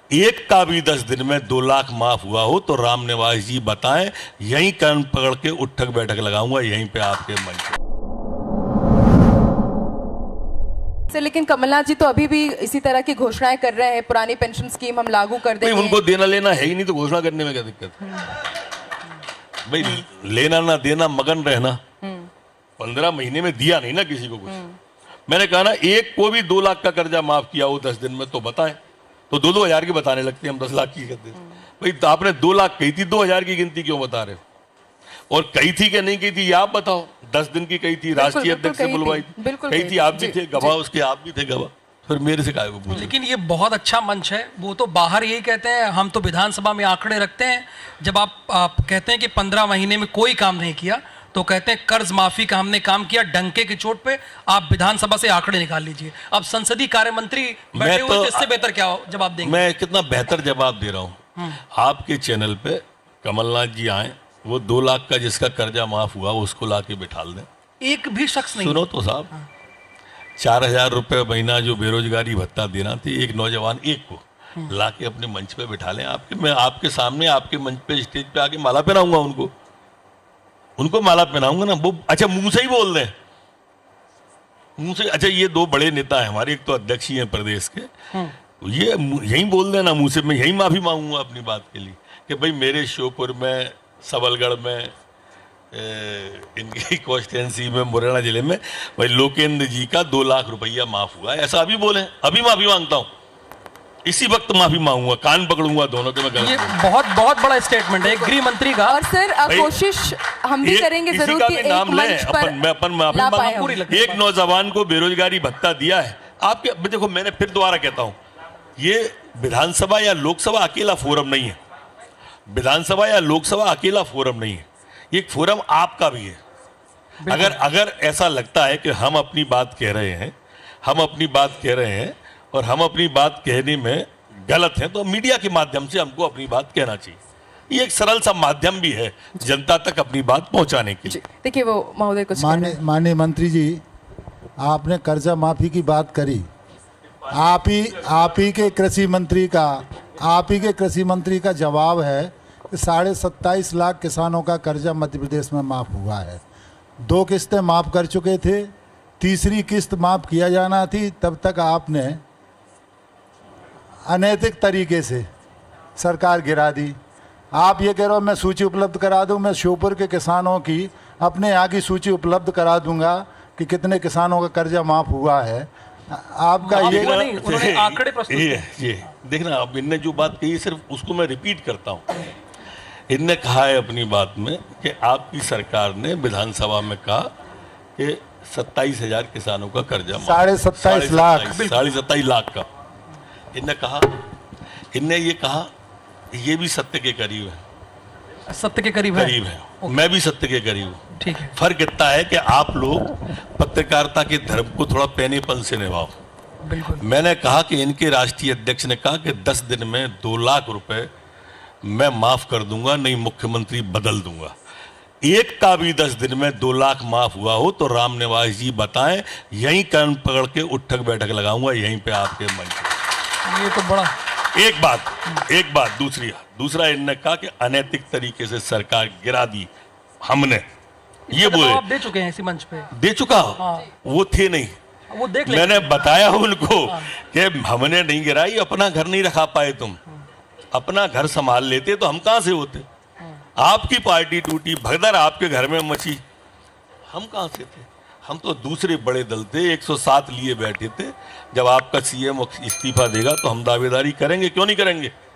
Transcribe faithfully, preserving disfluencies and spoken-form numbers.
एक का भी दस दिन में दो लाख माफ हुआ हो तो राम निवास जी बताएं, यहीं कान पकड़ के उठक बैठक लगाऊंगा यहीं पे आपके मंच पे। लेकिन कमलनाथ जी तो अभी भी इसी तरह की घोषणाएं कर रहे हैं, पुरानी पेंशन स्कीम हम लागू कर देंगे। उनको देना लेना है ही नहीं तो घोषणा करने में क्या दिक्कत है भाई? लेना ना देना मगन रहना। पंद्रह महीने में दिया नहीं ना किसी को कुछ। मैंने कहा ना, एक को भी दो लाख का कर्जा माफ किया हो दस दिन में तो बताएं। तो दो दो हजार की बताने लगते हैं, हम दस लाख की करते हैं भाई। तो आपने दो लाख कही थी, दो हजार की गिनती क्यों बता रहे हो? और कही थी कि नहीं कही थी ये आप बताओ। दस दिन की कही थी, राष्ट्रीय अध्यक्ष से बुलवाई थी, कही थी, आप भी थे गवाह, उसके आप भी थे गवाह, फिर मेरे से काहे को पूछे? लेकिन ये बहुत अच्छा मंच है। वो तो बाहर यही कहते हैं, हम तो विधानसभा में आंकड़े रखते हैं। जब आप, आप कहते हैं कि पंद्रह महीने में कोई काम नहीं किया तो कहते हैं कर्ज माफी का हमने काम किया डंके की चोट पे। आप विधानसभा से आंकड़े निकाल लीजिए। अब संसदीय कार्य मंत्री बैठे हुए, तो इससे बेहतर क्या जवाब देंगे? मैं कितना बेहतर जवाब दे रहा हूँ। आपके चैनल पे कमलनाथ जी आए, वो दो लाख का जिसका कर्जा माफ हुआ उसको ला के बिठा दें। एक भी शख्स नहीं। सुनो तो साहब, हाँ। चार हजार रुपये महीना जो बेरोजगारी भत्ता देना थी एक नौजवान एक को ला के अपने मंच पे बिठा लें। आपके मैं आपके सामने आपके मंच पे स्टेज पे आके माला पहनाऊंगा उनको उनको माला पहनाऊंगा ना। वो अच्छा मुंह से ही बोल दें, मुंह से। अच्छा ये दो बड़े नेता हैं हमारे, एक तो अध्यक्ष ही हैं प्रदेश के, ये यही बोल देना मुंह से। मैं यही माफी मांगूंगा अपनी बात के लिए कि भाई मेरे श्योपुर में, सबलगढ़ में, ए, इनकी कॉन्स्टिट्यूंसी में, मुरैना जिले में भाई लोकेंद्र जी का दो लाख रुपया माफ हुआ है, ऐसा अभी बोले। अभी माफी मांगता हूँ, इसी वक्त माफी मांगूंगा, कान पकड़ूंगा दोनों के। मैं ये बहुत बहुत बड़ा स्टेटमेंट है गृह मंत्री का। और सर कोशिश हम भी करेंगे जरूर कि एक मंच पर मैं अपन माफी मांगूंगा। एक नौजवान को बेरोजगारी भत्ता दिया है आपके। देखो मैंने फिर दोबारा कहता हूं, ये विधानसभा या लोकसभा अकेला फोरम नहीं है। विधानसभा या लोकसभा अकेला फोरम नहीं है, ये एक फोरम आपका भी है। अगर अगर ऐसा लगता है कि हम अपनी बात कह रहे हैं हम अपनी बात कह रहे हैं और हम अपनी बात कहने में गलत हैं तो मीडिया के माध्यम से हमको अपनी बात कहना चाहिए। ये एक सरल सा माध्यम भी है जनता तक अपनी बात पहुंचाने के लिए। देखिए वो महोदय कुछ माननीय माननीय मंत्री जी, आपने कर्जा माफी की बात करी। आप ही आप ही के कृषि मंत्री का आप ही के कृषि मंत्री का जवाब है कि साढ़े सत्ताईस लाख किसानों का कर्जा मध्य प्रदेश में माफ हुआ है। दो किस्तें माफ कर चुके थे, तीसरी किस्त माफ किया जाना थी। तब तक आपने अनैतिक तरीके से सरकार गिरा दी। आप ये कह रहे हो मैं सूची उपलब्ध करा दूं, मैं श्योपुर के किसानों की अपने यहाँ की सूची उपलब्ध करा दूंगा कि कितने किसानों का कर्जा माफ हुआ है। आपका ये उन्होंने आंकड़े प्रस्तुत ये, ये देखना, अब इनने जो बात कही सिर्फ उसको मैं रिपीट करता हूँ। इनने कहा है अपनी बात में कि आपकी सरकार ने विधानसभा में कहा कि सत्ताईस हजार किसानों का कर्जा साढ़े सत्ताईस लाख साढ़े सत्ताईस लाख का इनने कहा। इनने ये कहा, ये भी सत्य के करीब है। सत्य के करीब है, करीब है। मैं भी सत्य के करीब हूँ। ठीक है। फर्क इतना है कि आप लोग पत्रकारिता के धर्म को थोड़ा पैनेपन से निभाओ। बिल्कुल। मैंने कहा कि इनके राष्ट्रीय अध्यक्ष ने कहा कि दस दिन में दो लाख रुपए मैं माफ कर दूंगा, नहीं मुख्यमंत्री बदल दूंगा। एक का भी दस दिन में दो लाख माफ हुआ हो तो राम निवास जी बताएं, यहीं कान पकड़ के उठक बैठक लगाऊंगा यहीं पे आपके मंच पे। ये तो बड़ा एक बात एक बात दूसरी दूसरा इन्होंने कहा कि अनैतिक तरीके से सरकार गिरा दी हमने, ये बोले। आप दे चुके हैं इसी मंच पे। दे चुका। हाँ। वो थे नहीं, वो देख मैंने बताया उनको कि हमने नहीं गिराई, अपना घर नहीं रखा पाए। तुम अपना घर संभाल लेते तो हम कहां से होते? आपकी पार्टी टूटी, भगदड़ आपके घर में मची, हम कहां से थे? हम तो दूसरे बड़े दल थे, एक सौ सात लिए बैठे थे। जब आपका सीएम इस्तीफा देगा तो हम दावेदारी करेंगे, क्यों नहीं करेंगे?